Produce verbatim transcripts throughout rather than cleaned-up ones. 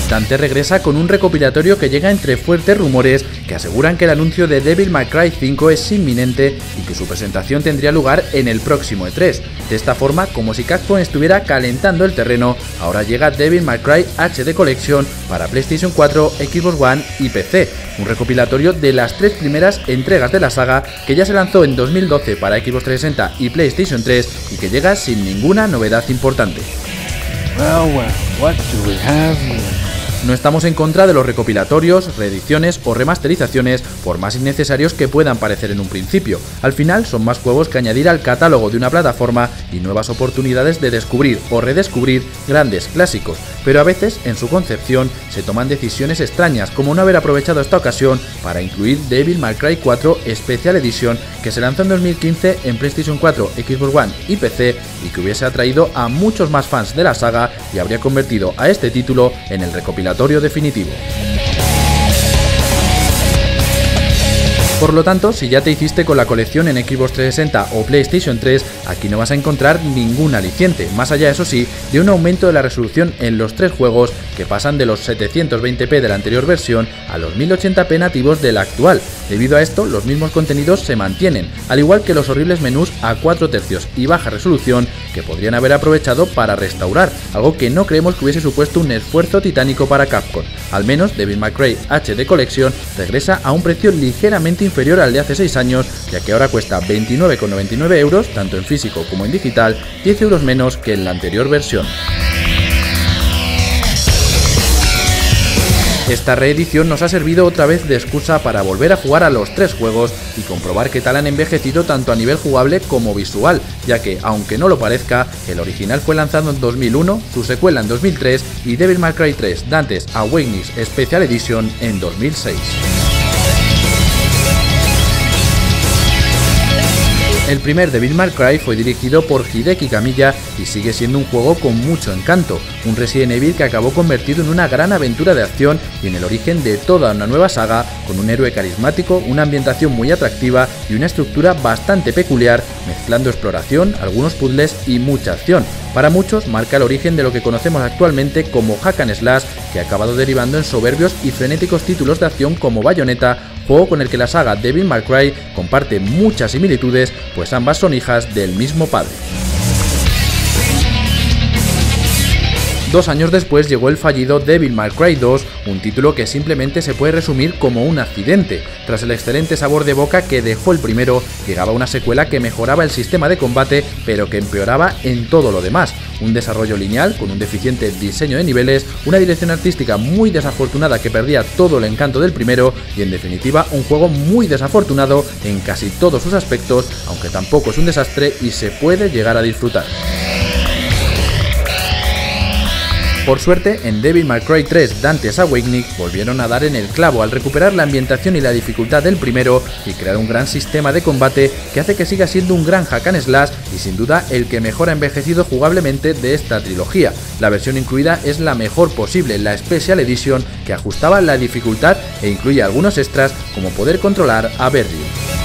Dante regresa con un recopilatorio que llega entre fuertes rumores que aseguran que el anuncio de Devil May Cry cinco es inminente y que su presentación tendría lugar en el próximo E tres. De esta forma, como si Capcom estuviera calentando el terreno, ahora llega Devil May Cry H D Collection para PlayStation cuatro, Xbox One y P C, un recopilatorio de las tres primeras entregas de la saga que ya se lanzó en dos mil doce para Xbox trescientos sesenta y PlayStation tres y que llega sin ninguna novedad importante. Well, well, what do we have here? No estamos en contra de los recopilatorios, reediciones o remasterizaciones, por más innecesarios que puedan parecer en un principio. Al final son más juegos que añadir al catálogo de una plataforma y nuevas oportunidades de descubrir o redescubrir grandes clásicos, pero a veces en su concepción se toman decisiones extrañas, como no haber aprovechado esta ocasión para incluir Devil May Cry cuatro Special Edition, que se lanzó en dos mil quince en PlayStation cuatro, Xbox One y P C y que hubiese atraído a muchos más fans de la saga y habría convertido a este título en el recopilatorio definitivo. Por lo tanto, si ya te hiciste con la colección en Xbox trescientos sesenta o PlayStation tres, aquí no vas a encontrar ningún aliciente, más allá, eso sí, de un aumento de la resolución en los tres juegos que pasan de los setecientos veinte p de la anterior versión a los mil ochenta p nativos de la actual. Debido a esto, los mismos contenidos se mantienen, al igual que los horribles menús a cuatro tercios y baja resolución que podrían haber aprovechado para restaurar, algo que no creemos que hubiese supuesto un esfuerzo titánico para Capcom. Al menos Devil May Cry H D Collection regresa a un precio ligeramente inferior al de hace seis años, ya que ahora cuesta veintinueve con noventa y nueve euros, tanto en físico como en digital, diez euros menos que en la anterior versión. Esta reedición nos ha servido otra vez de excusa para volver a jugar a los tres juegos y comprobar qué tal han envejecido tanto a nivel jugable como visual, ya que, aunque no lo parezca, el original fue lanzado en dos mil uno, su secuela en dos mil tres y Devil May Cry tres Dante's Awakening Special Edition en dos mil seis. El primer Devil May Cry fue dirigido por Hideki Kamiya y sigue siendo un juego con mucho encanto, un Resident Evil que acabó convertido en una gran aventura de acción y en el origen de toda una nueva saga, con un héroe carismático, una ambientación muy atractiva y una estructura bastante peculiar, mezclando exploración, algunos puzzles y mucha acción. Para muchos marca el origen de lo que conocemos actualmente como Hack and Slash, que ha acabado derivando en soberbios y frenéticos títulos de acción como Bayonetta, juego con el que la saga Devil May Cry comparte muchas similitudes, pues ambas son hijas del mismo padre. Dos años después llegó el fallido Devil May Cry dos, un título que simplemente se puede resumir como un accidente. Tras el excelente sabor de boca que dejó el primero, llegaba una secuela que mejoraba el sistema de combate, pero que empeoraba en todo lo demás. Un desarrollo lineal, con un deficiente diseño de niveles, una dirección artística muy desafortunada que perdía todo el encanto del primero y, en definitiva, un juego muy desafortunado en casi todos sus aspectos, aunque tampoco es un desastre y se puede llegar a disfrutar. Por suerte, en Devil May Cry tres Dante's Awakening volvieron a dar en el clavo al recuperar la ambientación y la dificultad del primero y crear un gran sistema de combate que hace que siga siendo un gran hack and slash y sin duda el que mejor ha envejecido jugablemente de esta trilogía. La versión incluida es la mejor posible, la Special Edition, que ajustaba la dificultad e incluye algunos extras como poder controlar a Berry.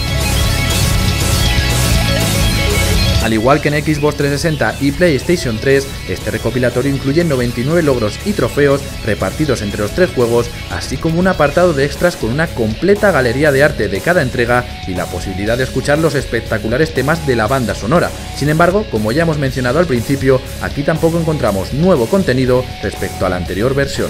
Al igual que en Xbox trescientos sesenta y PlayStation tres, este recopilatorio incluye noventa y nueve logros y trofeos repartidos entre los tres juegos, así como un apartado de extras con una completa galería de arte de cada entrega y la posibilidad de escuchar los espectaculares temas de la banda sonora. Sin embargo, como ya hemos mencionado al principio, aquí tampoco encontramos nuevo contenido respecto a la anterior versión.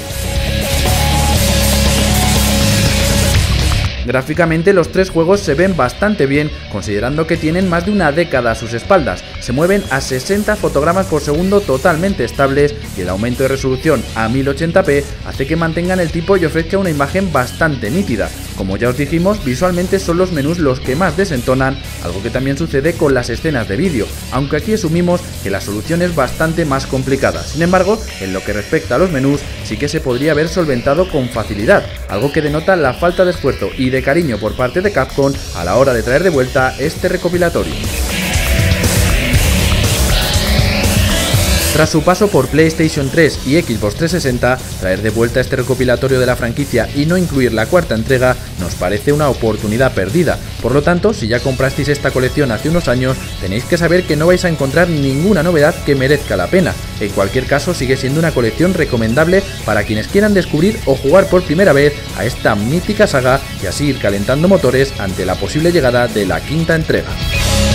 Gráficamente los tres juegos se ven bastante bien, considerando que tienen más de una década a sus espaldas, se mueven a sesenta fotogramas por segundo totalmente estables y el aumento de resolución a mil ochenta p hace que mantengan el tipo y ofrezca una imagen bastante nítida. Como ya os dijimos, visualmente son los menús los que más desentonan, algo que también sucede con las escenas de vídeo, aunque aquí asumimos que la solución es bastante más complicada. Sin embargo, en lo que respecta a los menús, sí que se podría haber solventado con facilidad, algo que denota la falta de esfuerzo y de cariño por parte de Capcom a la hora de traer de vuelta este recopilatorio. Tras su paso por PlayStation tres y Xbox trescientos sesenta, traer de vuelta este recopilatorio de la franquicia y no incluir la cuarta entrega nos parece una oportunidad perdida. Por lo tanto, si ya comprasteis esta colección hace unos años, tenéis que saber que no vais a encontrar ninguna novedad que merezca la pena. En cualquier caso, sigue siendo una colección recomendable para quienes quieran descubrir o jugar por primera vez a esta mítica saga y así ir calentando motores ante la posible llegada de la quinta entrega.